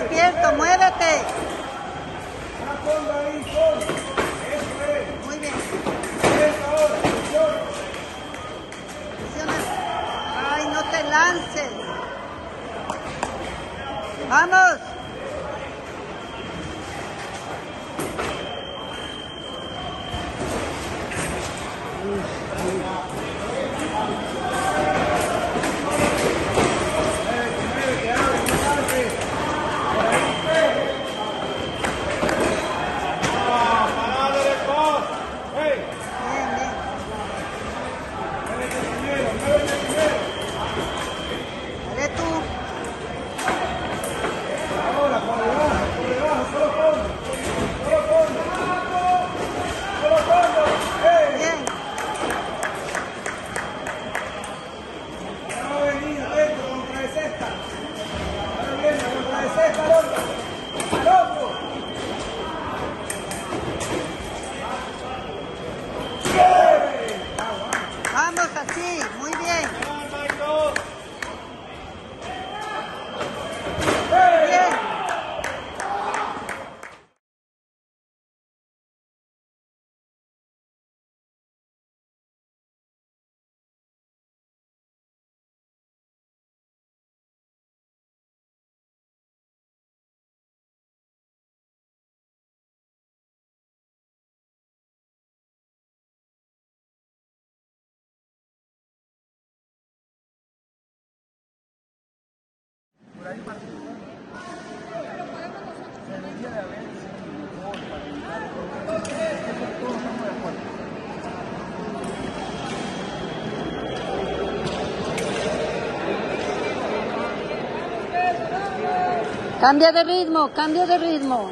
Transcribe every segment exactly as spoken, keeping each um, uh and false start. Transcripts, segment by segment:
despierto, muévete. Muy bien. Ay, no te lances. Vamos. Vamos así, muy bien. Bien. Cambia de ritmo, cambia de ritmo.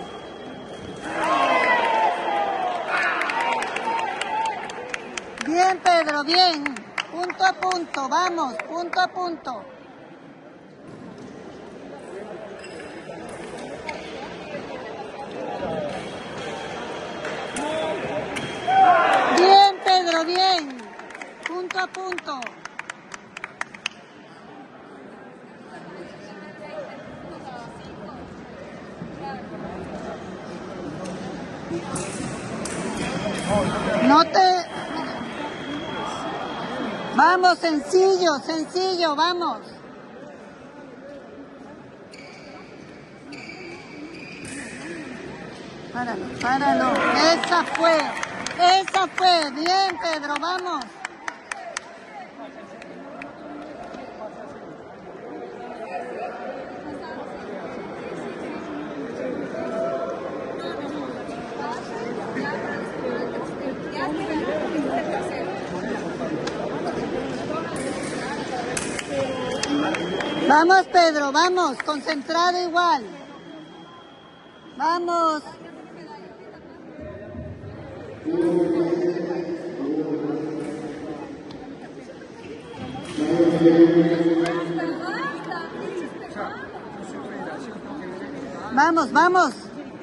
Bien, Pedro, bien. Punto a punto, vamos, punto a punto. Bien, Pedro, bien. Punto a punto. No te... Vamos, sencillo, sencillo, vamos. Páralo, páralo. Esa fue, esa fue. Bien, Pedro, vamos. Vamos, Pedro, vamos, concentrado igual. Vamos. Vamos, vamos.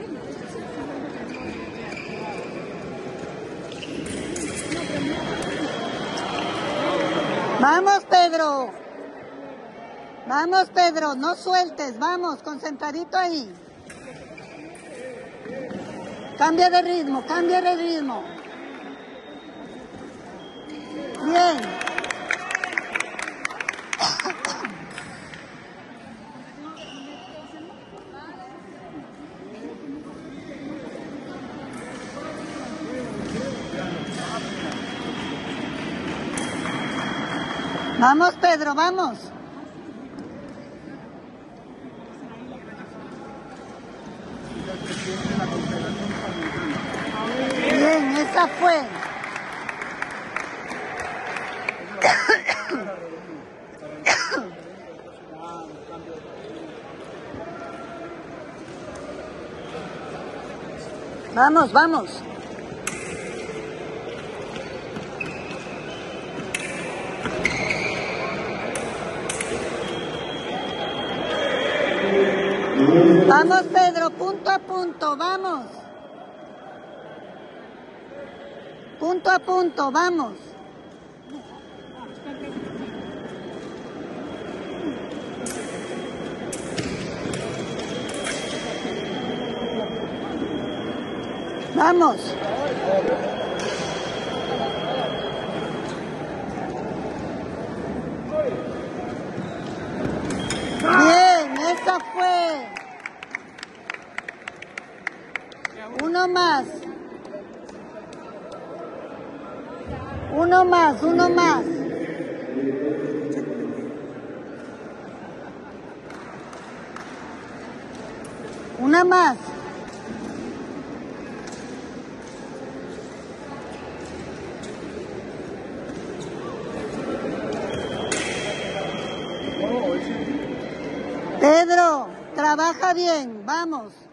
Vamos, Pedro. Vamos, Pedro, no sueltes, vamos, concentradito ahí. Cambia de ritmo, cambia de ritmo. Bien. Vamos, Pedro, vamos. Bien, esa fue. Vamos, vamos. Vamos, Pedro, punto a punto, vamos. Punto a punto, vamos. Vamos. Bien, esa fue. Uno más. Uno más, uno más. Una más. Pedro, trabaja bien, vamos.